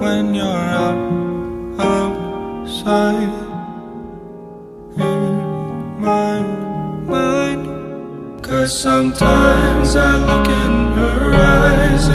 when you're outside in my mind. 'Cause sometimes I look in her eyes